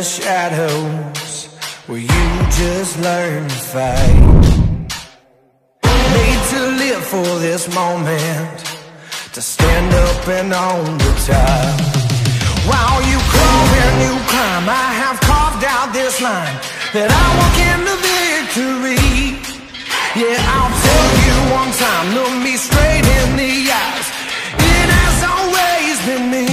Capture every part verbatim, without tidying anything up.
shadows where you just learn to fight. Made to live for this moment, to stand up and on the top. While you crawl and you climb, I have carved out this line that I walk into victory. Yeah, I'll tell you one time, look me straight in the eyes, it has always been me.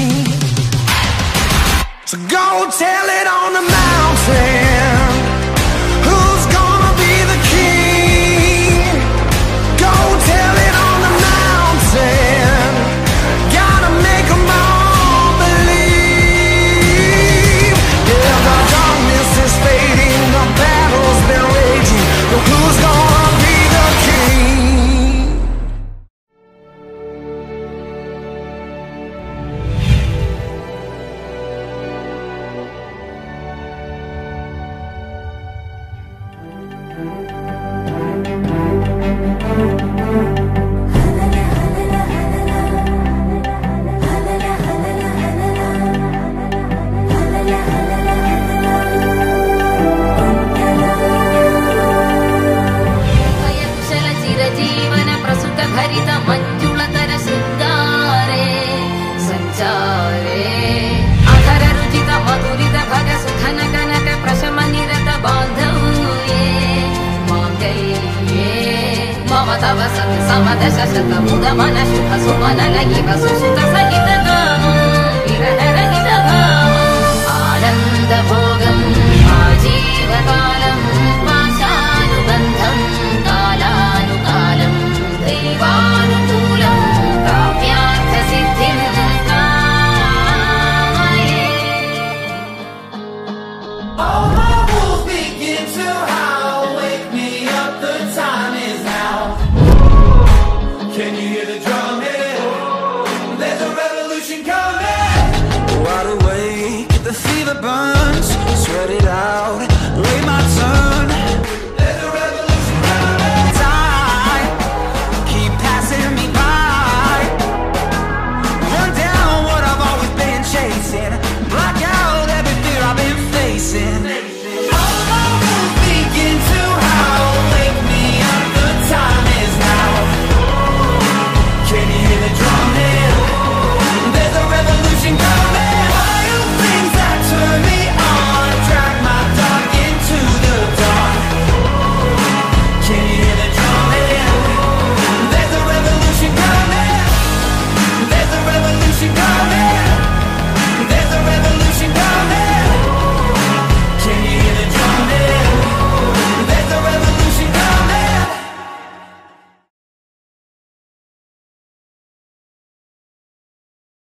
So go tell it on the mountain, who's gonna be the king? Go tell it on the mountain, gotta make them all believe. Yeah, the darkness is fading, the battle's been raging, but who's gonna be the king? Anand